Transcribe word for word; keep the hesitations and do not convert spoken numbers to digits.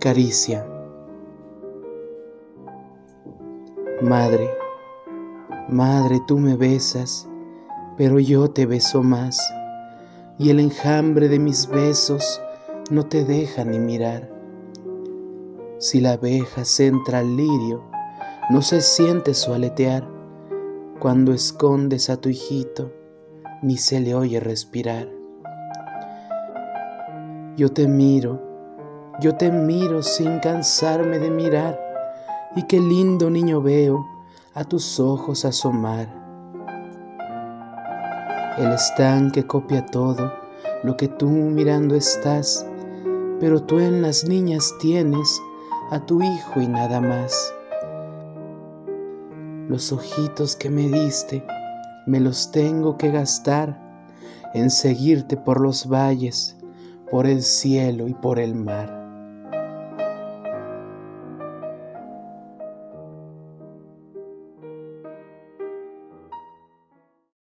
Caricia. Madre, madre, tú me besas, pero yo te beso más, y el enjambre de mis besos no te deja ni mirar. Si la abeja se entra al lirio, no se siente su aletear, cuando escondes a tu hijito, ni se le oye respirar. Yo te miro, yo te miro sin cansarme de mirar, y qué lindo niño veo a tus ojos asomar. El estanque copia todo lo que tú mirando estás, pero tú en las niñas tienes a tu hijo y nada más. Los ojitos que me diste me los tengo que gastar en seguirte por los valles, por el cielo y por el mar.